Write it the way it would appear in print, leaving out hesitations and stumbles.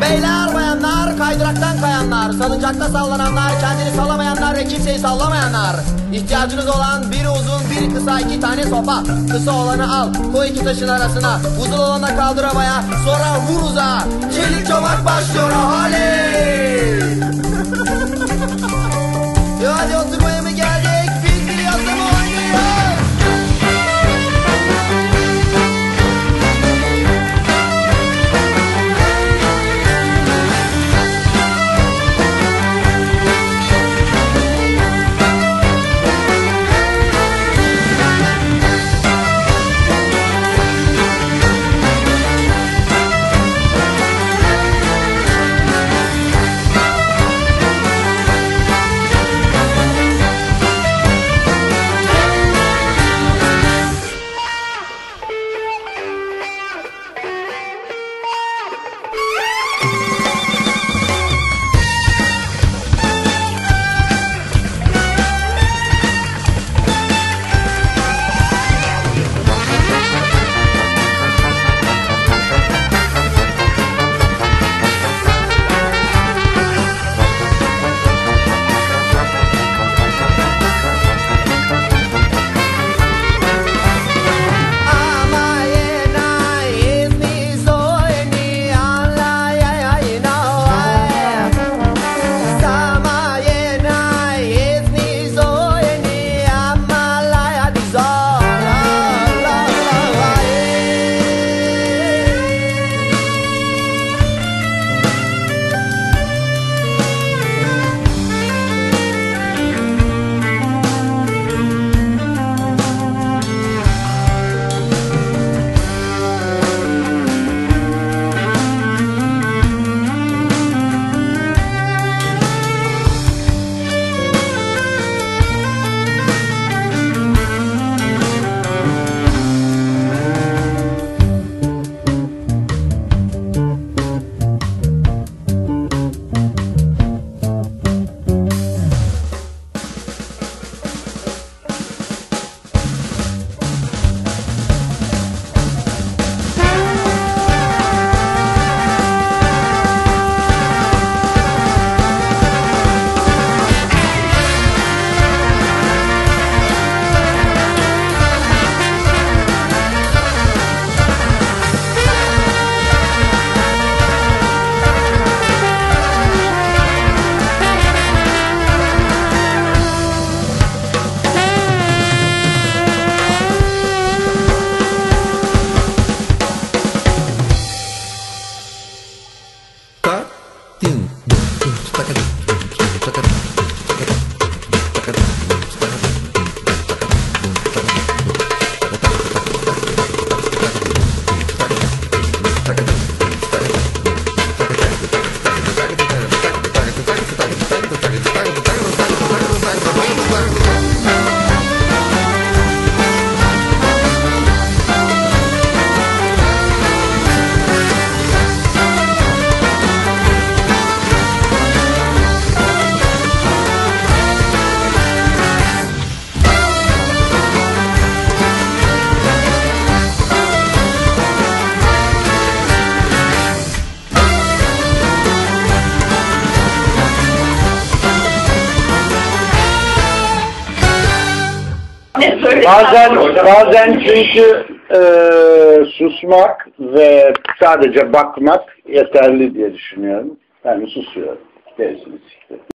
Beyler bayanlar, kaydıraktan kayanlar, salıncakta sallananlar, kendini sallamayanlar ve kimseyi sallamayanlar. İhtiyacınız olan biri uzun, biri kısa, 2 tane sopa. Kısa olanı al, koy 2 taşın arasına. Uzun olanı kaldır havaya, sonra vur uzağa. Çelik çomak başlıyor ahali. Ya hadi oturmaya mı geldik? Biz biliyoruz mu oynuyoruz? Bazen çünkü susmak ve sadece bakmak yeterli diye düşünüyorum. Yani susuyorum. Gerisini siktir.